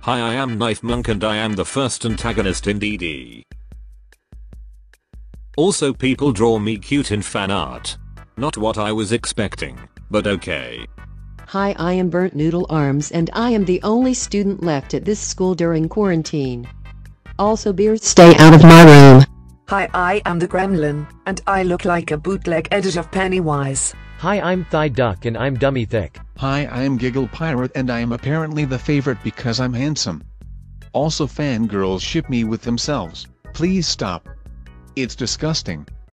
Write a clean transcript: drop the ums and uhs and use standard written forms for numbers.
Hi, I am Knife Monk and I am the first antagonist in DD. Also, people draw me cute in fan art. Not what I was expecting, but okay. Hi, I am Burnt Noodle Arms and I am the only student left at this school during quarantine. Also, beers, stay out of my room. Hi, I am the Gremlin, and I look like a bootleg edit of Pennywise. Hi, I'm Thigh Duck and I'm dummy thick. Hi, I am Giggle Pirate and I am apparently the favorite because I'm handsome. Also, fangirls ship me with themselves. Please stop. It's disgusting.